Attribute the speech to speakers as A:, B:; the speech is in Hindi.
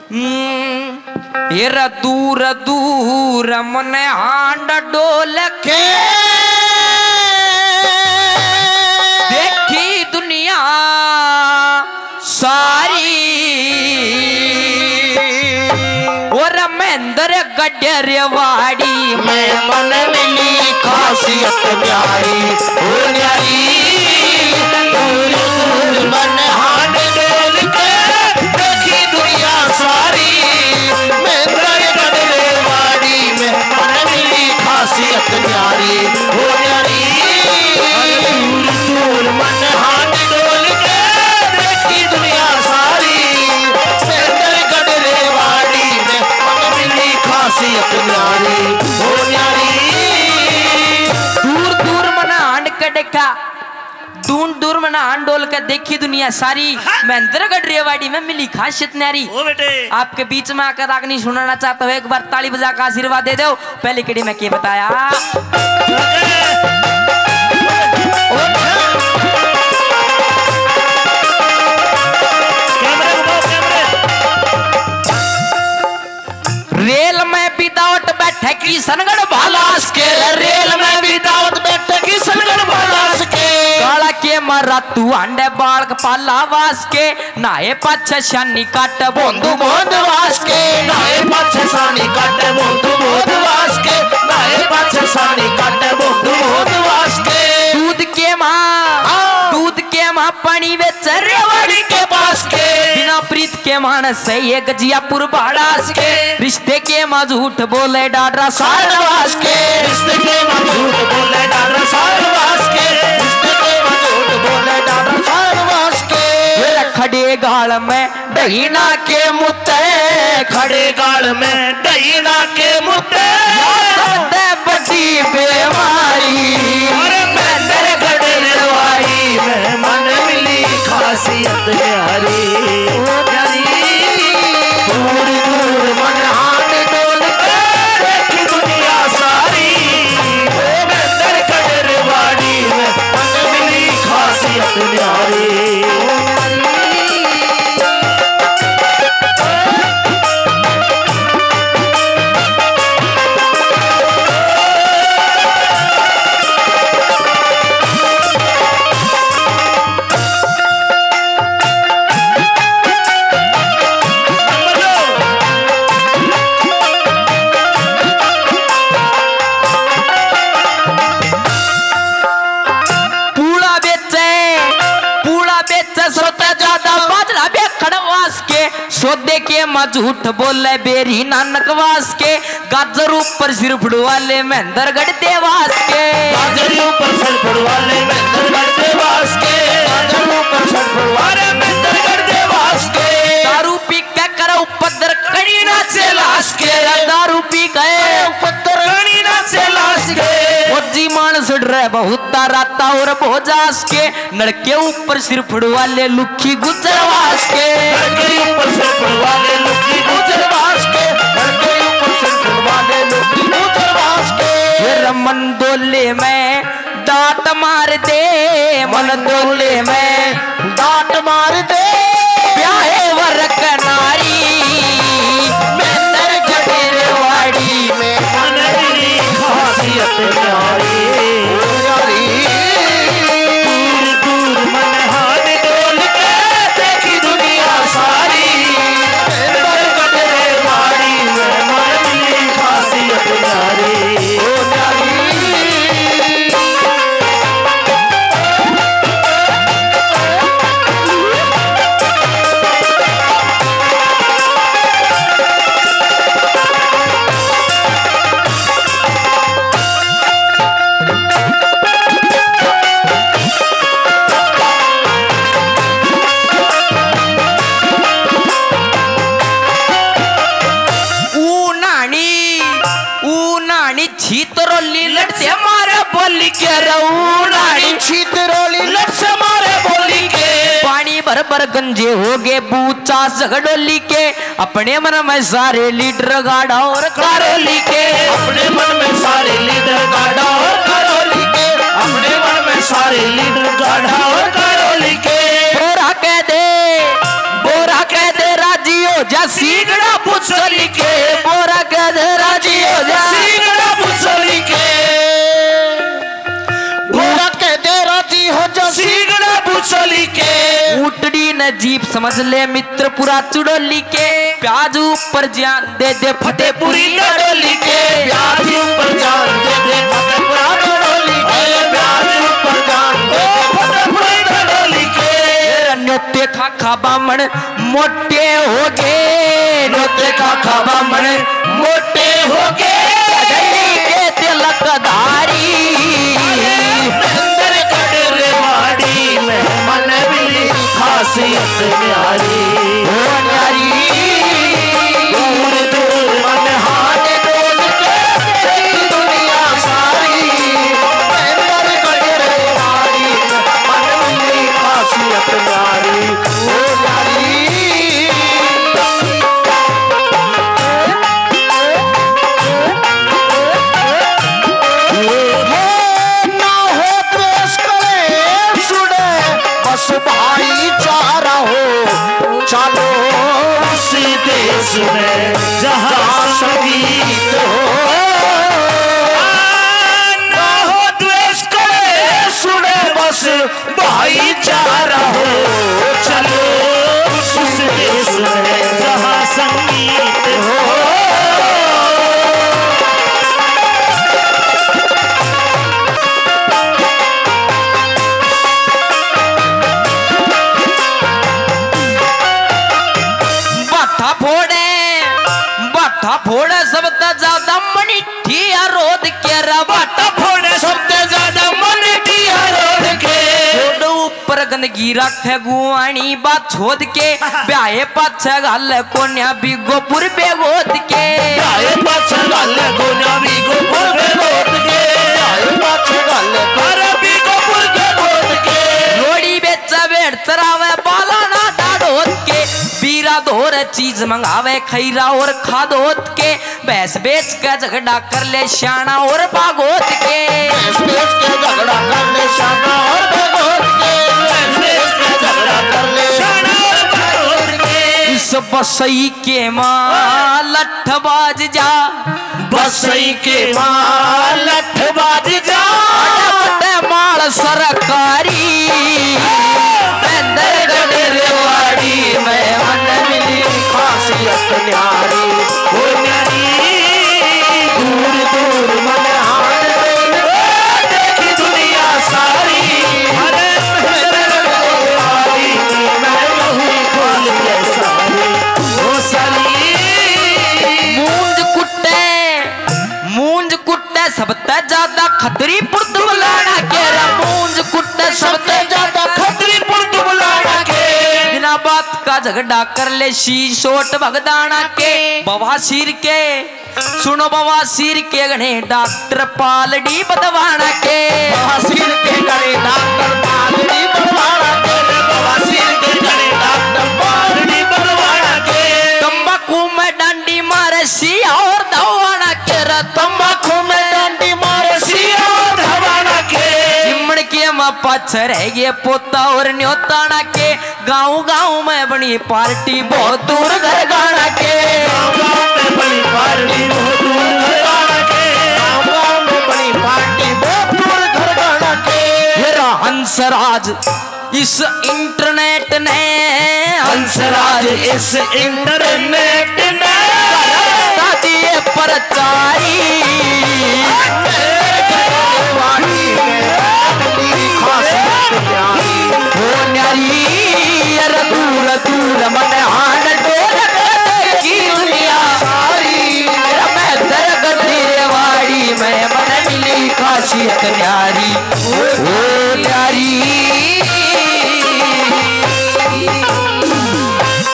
A: हेर दूर दूर मन हांड डोल के देखी दुनिया सारी और महेंद्र गडरवाड़ी में मन मिली खासियत प्यारी न्यारी मन हांड डोल के देखी दुनिया सारी महेंद्र गडरवाड़ी में मन मिली खासियत प्यारी न्यारी मन हांड डोल के देखी दुनिया सारी महेंद्र गडरवाड़ी में मन मिली खासियत न्यारी न्यारी दूर दूर मना हांड के देखा दूर दूर मना आंडोल का देखी दुनिया सारी महेंद्र गडरेवाड़ी में मिली खासियत न्यारी। ओ बेटे आपके बीच में आकर रागनी सुनाना चाहता हूँ, एक बार ताली बजा का आशीर्वाद दे दो। पहली कड़ी में क्या बताया रेल में विदाउट बैठे किशनगढ़ भालास के रेल में विदाउट बैठे किशनगढ़ भालास के काला के मरा तू अंडे बालक पाला वास के नाए पाछे शानी काट बोंदू बोंद वास के नाए पाछे शानी काट बोंदू बोंद वास के नाए पाछे शानी काट बोंदू बोंद वास के दूध के मां पानी वे चरेवाड़ी के पास के बिना प्रीत के मानस से ये गजियापुर बाड़ास के रिश्ते के मां झूठ बोले डाडरा सारवास के रिश्ते के मां झूठ बोले डाडरा सारवास के रिश्ते के मां झूठ बोले डाडरा सारवास के खड़े गाल में दहीना के मुत्ते खड़े गाल में दहीना के मुत्ते बड़ी बेमारी महेंद्र गडरवाड़ी में मन मिली खासियत न्यारी दूर दूर मन हांड डोल के देखी दुनिया सारी महेंद्र गडरवाड़ी में मन मिली खासियत न्यारी। सोदे के मां झूठ बोले बेरी नानक वास के गाजर ऊपर सिर फुड़वाले महेंद्र गढ़देवास के गाजर ऊपर सिर फुड़वाले महेंद्र गढ़देवास के गाजर ऊपर सिर फुड़वाले महेंद्र गढ़देवास के दारू पी के करो उपद्र कड़ी ना से लाश के दारू पी गए उपद्र कड़ी ना से लाश के जी मान सुड़ रहे बहुत राता और भोजास के नड़के ऊपर सिर फुड़वाले लुखी गुजरवास के नड़के ऊपर सिर फुड़वाले लुखी गुजरवास के नड़के ऊपर सिर फुड़वाले लुखी गुजरवास के मन दोले में दांत मार दे मन दोले में दांत मार दे ब्याहे वरक नारी महेंद्र गडरवाड़ी में मन मिली खासियत न्यारी दूर दूर मन हाथ डोल के देखी दुनिया सारी महेंद्र गडरवाड़ी में मन मिली खासियत न्यारी छीतरोली लट से मारे बोली के रऊनानी छीतरोली लट से मारे बोली के पानी भर भर गंजे हो गए बूचा झगड़ोली के अपने मन में सारे लीडर गाड़ा और कारोली के अपने मन में सारे लीडर गाड़ा और कारोली के अपने मन में सारे लीडर गाड़ा और कारोली के बोरा कह दे राजियो हो जा सीगड़ा पुछली के बोरा कद राजी हो जा
B: सीगड़ा पुछली के बोरा कद राजी हो जा सीगड़ा पुछली के
A: उटड़ी न जीप समझ ले मित्र पूरा चुड़ोली के प्याज ऊपर जान दे दे फतेहपुरी डोली के
B: प्याज ऊपर जान दे दे फतेहपुरा डोली के प्याज ऊपर जान दे दे फतेहपुरी डोली के
A: नोते खा बामण मोटे हो गए
B: नोते खा बामण मोटे हो गए
A: के तिलक धारी
B: अंदर कड़े वाड़ी में मन भी खासियत न्यारी
A: हो न्यारी
B: दूर दूर मन हाथ डोल के दुनिया सारी अंदर कड़े वाड़ी में मन भी खासियत न्यारी हो न्यारी भाईचारा हो चलो उसी देश में जहाँ संगीत हो ना हो द्वेष करे सुने बस भाईचारा हो चलो उस देश में जहाँ संगीत हो
A: फोड़े सबसे ज्यादा मनिठी रोद के
B: बाटा फोड़े सबसे ज्यादा मनिठी रोद के
A: ऊपर गंदगी रखे गुआनी बात छोद के ब्याहे पाछे गाल कोन्या बिगोपुर बेगोद के
B: ब्याहे पाछे गाल कोन्या बिगोपुर बेगोद के ब्याहे पाछे गाल कोन्या बिगोपुर बेगोद के
A: रोड़ी बेचा बेड़ चरावे बाला ना डाडोद के बीरा धोर चीज मंगावे खैरा और खादोत के भैंस बेच के झगड़ा कर ले शाना और बागोत के
B: भैंस बेच के झगड़ा कर ले शाना और बागोत के भैंस बेच के झगड़ा कर ले शाना और बागोत के
A: इस बसई के मां लठ बाज जा
B: बसई के मां लठ बाज जा
A: माल सरकारी रेवाड़ी में मन मिली
B: खासियत न्यारी हो न्यारी दूर दूर मन हाथ देखी दुनिया सारी हरे रेवाड़ी मैं वही खोल के सारी हो सारी
A: मूंज कुट्टे सबसे ज्यादा खतरी पुर्द बुलाना के मूंज कुट्टे सबसे
B: ज्यादा खतरी पुर्द बुलाना के
A: बिना बात का झगड़ा कर ले शीशोट भगदाना के बवासीर के सुनो बवासीर के गणे डॉक्टर पालड़ी बदवाना के
B: बवासीर के गणे डॉक्टर पालड़ी बदवाना के बवासीर के गणे डॉक्टर पालड़ी बदवाना के
A: तंबाकू में डंडी मारे सिया और दवाना के
B: तंबाकू में डंडी मारे सिया और दवाना के
A: चिमड़ के मां पाछे रह गए पोता और न्योताना के गाँव गाँव में बनी पार्टी बहुत दूर घर गाना के
B: गाँव में बनी पार्टी बहुत दूर घर गाना के गाँव में बनी पार्टी बहुत दूर घर गाना के
A: हेरा हंसराज इस इंटरनेट ने
B: हंसराज इस इंटरनेट ने
A: दिए प्रचारी हो न्यारी दूर दूर मन हान डोल की दुनिया सारी मैं दरगत रेवाड़ी में मन मिली खासियत न्यारी